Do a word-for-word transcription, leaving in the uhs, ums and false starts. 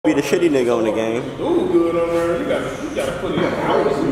Be the shitty nigga on the game. Ooh, good on there. You gotta, you gotta put it in hours.